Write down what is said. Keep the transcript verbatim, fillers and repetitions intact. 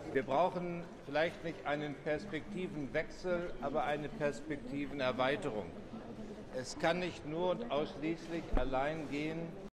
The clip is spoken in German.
Wir brauchen vielleicht nicht einen Perspektivenwechsel, aber eine Perspektivenerweiterung. Es kann nicht nur und ausschließlich allein gehen